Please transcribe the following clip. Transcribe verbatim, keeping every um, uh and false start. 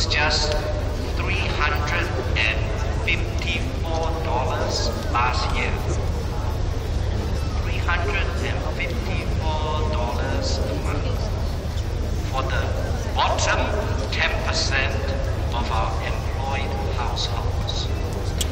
was just three hundred fifty-four dollars last year. three hundred fifty-four dollars a month for the bottom ten percent of our employed households.